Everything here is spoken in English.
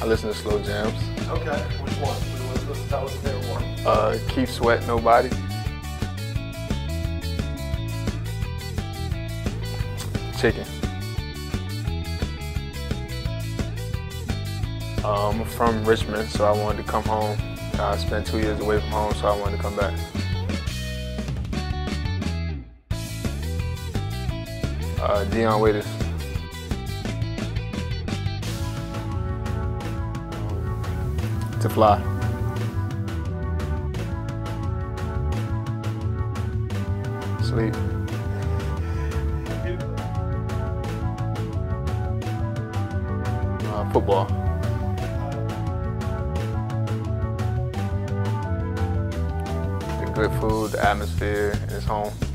listen to slow jams. Okay, which one? That was the favorite one. Keith Sweat, Nobody. Chicken. I'm from Richmond, so I wanted to come home. I spent 2 years away from home, so I wanted to come back. Dion Waiters. To Fly. Sleep. Football. The good food, the atmosphere, and it's home.